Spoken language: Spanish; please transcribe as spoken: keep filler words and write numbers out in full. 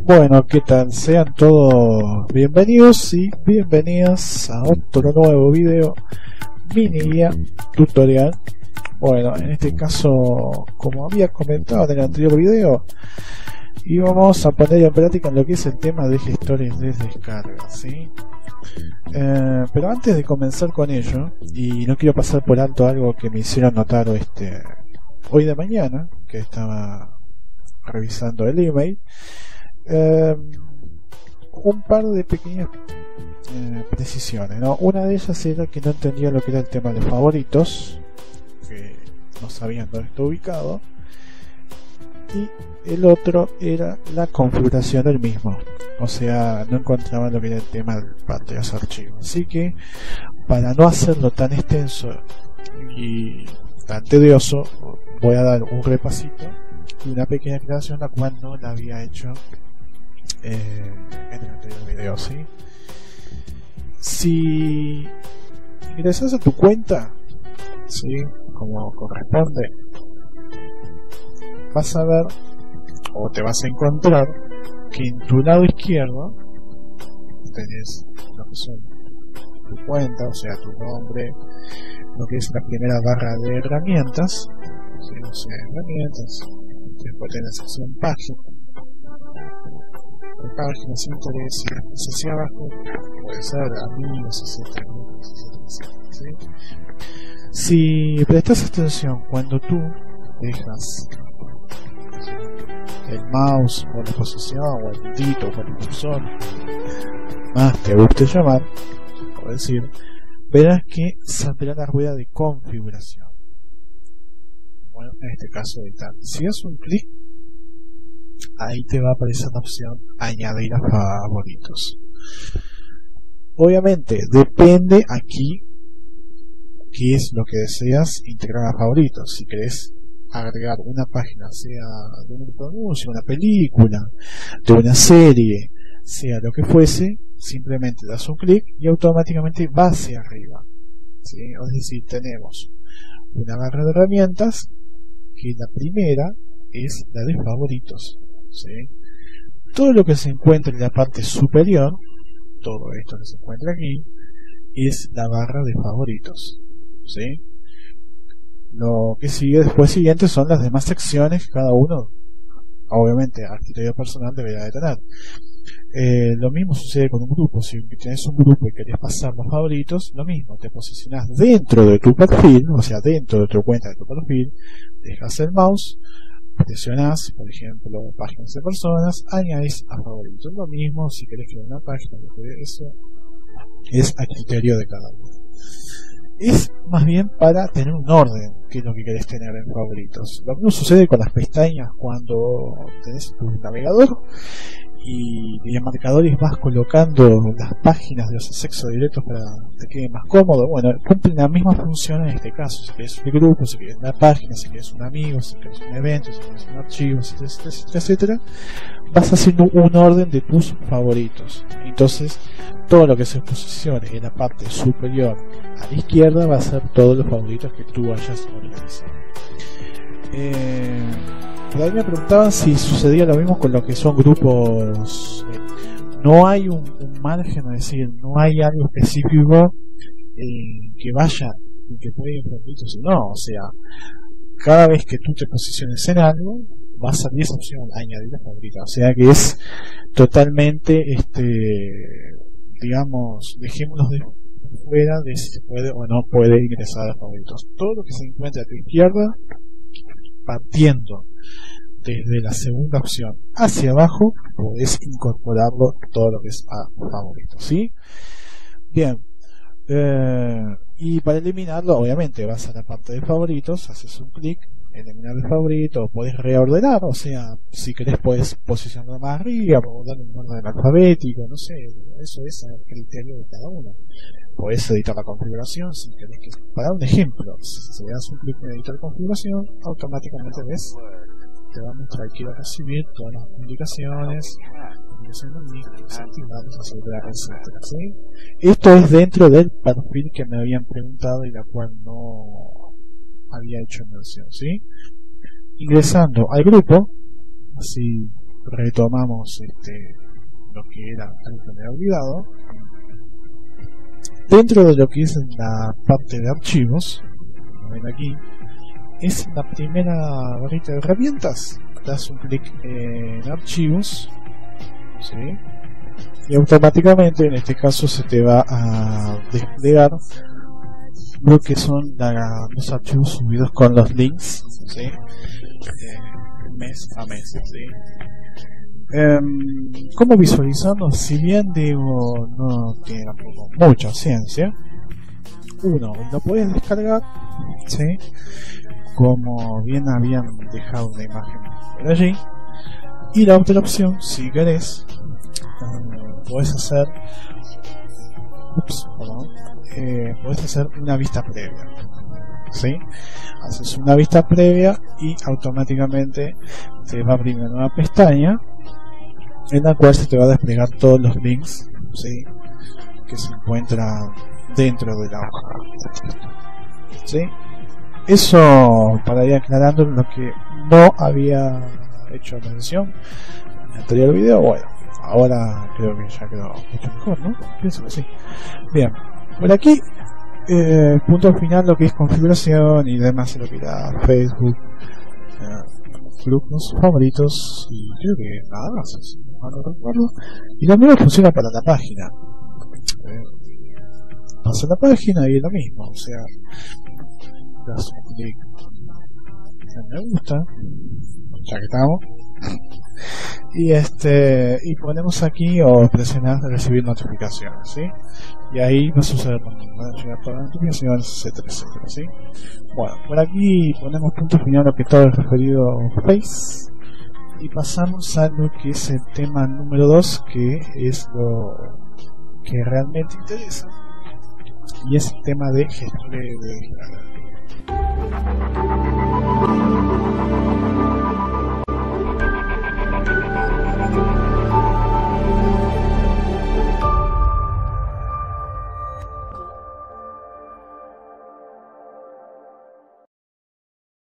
Bueno, ¿qué tal? Sean todos bienvenidos y bienvenidas a otro nuevo video mini guía tutorial. Bueno, en este caso, como había comentado en el anterior video, íbamos a poner en práctica lo que es el tema de gestores de descarga, ¿sí? Eh, pero antes de comenzar con ello, y no quiero pasar por alto algo que me hicieron notar este, hoy de mañana, que estaba revisando el email, eh, un par de pequeñas eh, precisiones, ¿no? Una de ellas era que no entendía lo que era el tema de favoritos, que no sabían dónde está ubicado, y el otro era la configuración del mismo, o sea, no encontraban lo que era el tema de parte de los archivos. Así que, para no hacerlo tan extenso y tan tedioso, voy a dar un repasito y una pequeña aclaración, la cual no la había hecho eh, en el anterior video, ¿sí? Si ingresas a tu cuenta, ¿sí?, como corresponde, vas a ver o te vas a encontrar que en tu lado izquierdo tenés lo que son tu cuenta, o sea, tu nombre, lo que es la primera barra de herramientas, ¿sí? O sea, herramientas. Después tenés sección página, páginas, interés, y después hacia abajo puede ser amigos, etcétera, etcétera, ¿sí? Si prestas atención cuando tú dejas el mouse o la posición o el dedito o el cursor, más te guste llamar, o decir, verás que saldrá la rueda de configuración. Bueno, en este caso editar. Si das un clic, ahí te va a aparecer la opción añadir a favoritos. Obviamente depende aquí qué es lo que deseas integrar a favoritos. Si querés agregar una página, sea de un grupo de música, una película, de una serie, sea lo que fuese, simplemente das un clic y automáticamente va hacia arriba, ¿sí? Es decir, tenemos una barra de herramientas, que la primera es la de favoritos, ¿sí? Todo lo que se encuentra en la parte superior, todo esto que se encuentra aquí, es la barra de favoritos, ¿sí? Lo que sigue después siguiente son las demás secciones que cada uno, obviamente a criterio personal, debería de tener. Eh, lo mismo sucede con un grupo. Si tienes un grupo y querés pasar los favoritos, lo mismo, te posicionas dentro de tu perfil, o sea, dentro de tu cuenta de tu perfil, dejas el mouse, presionás, por ejemplo, páginas de personas, añadís a favoritos. Lo mismo si querés crear una página, eso es a criterio de cada uno. Es más bien para tener un orden, que es lo que querés tener en favoritos. Lo mismo sucede con las pestañas cuando tenés tu navegador y en marcadores vas colocando las páginas de los accesos directos para que te quede más cómodo. Bueno, cumplen la misma función en este caso. Si querés un grupo, si querés una página, si querés un amigo, si querés un evento, si querés un archivo, etcétera, etcétera, etcétera, vas haciendo un orden de tus favoritos. Entonces, todo lo que se posicione en la parte superior a la izquierda va a ser todos los favoritos que tú hayas organizado. Eh, por ahí me preguntaban si sucedía lo mismo con lo que son grupos. Eh, no hay un, un margen, es decir, no hay algo específico eh, que vaya y que pueda ir en favoritos, no, o sea, cada vez que tú te posiciones en algo va a salir esa opción añadir a favoritos, o sea que es totalmente, este, digamos, dejémonos de fuera de si se puede o no puede ingresar a favoritos. Todo lo que se encuentra a tu izquierda, partiendo desde la segunda opción hacia abajo, podés incorporarlo todo lo que es a favoritos, ¿sí? Bien, eh, y para eliminarlo, obviamente vas a la parte de favoritos, haces un clic, eliminar el favorito, podés reordenar, o sea, si querés podés posicionarlo más arriba, o darle un orden alfabético, no sé, eso es a criterio de cada uno. Podés editar la configuración, si querés que, para un ejemplo, si le das un clic en editar configuración, automáticamente ves, te va a mostrar que va a recibir todas las publicaciones, desactivados, etcétera, etcétera, ¿sí? Esto es dentro del perfil que me habían preguntado y la cual no había hecho mención, ¿sí? Ingresando al grupo, así retomamos este, lo que era algo que me había olvidado. Dentro de lo que es la parte de archivos, como ven aquí, es la primera barrita de herramientas. Das un clic en archivos, ¿sí? Y automáticamente en este caso se te va a desplegar lo que son la, los archivos subidos con los links, ¿sí? Eh, mes a mes, ¿sí? Eh, ¿Cómo visualizarlo? Si bien digo, no tiene tampoco mucha ciencia. Uno, lo puedes descargar, ¿sí? Como bien habían dejado una imagen por allí. Y la otra opción, si querés, eh, puedes hacer ups, perdón, eh, puedes hacer una vista previa, ¿sí? Haces una vista previa y automáticamente te va a abrir una nueva pestaña en la cual se te va a desplegar todos los links, ¿sí? Que se encuentran dentro de la hoja, ¿sí? Eso para ir aclarando lo que no había hecho mención en el anterior video. Bueno, ahora creo que ya quedó mucho mejor, ¿no? Pienso que sí. Bien, por aquí eh, punto final lo que es configuración y demás, lo que era Facebook, eh, grupos favoritos y creo que nada más, así, no lo recuerdo. Y lo mismo funciona para la página. Eh, pasa la página y es lo mismo, o sea, das un clic en me gusta, ya que estamos, y este y ponemos aquí o presionar recibir notificaciones, ¿sí? Y ahí va a suceder, van a llegar todas las notificaciones, etcétera, etcétera, ¿sí? Bueno, por aquí ponemos punto final a lo que todo el referido Face y pasamos a lo que es el tema número dos, que es lo que realmente interesa, y es el tema de gestión de, de